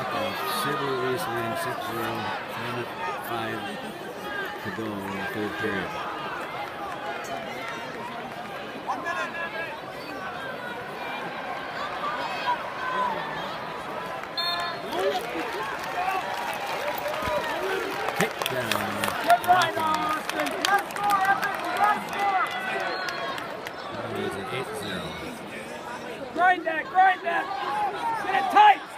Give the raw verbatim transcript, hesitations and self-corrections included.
Sibley is leading six zero, minute five to go in the third period. Kick down. Right on, Austin. Let's score, Epic. Let's score. That means an eight zero. Grind that, grind that. Get it tight.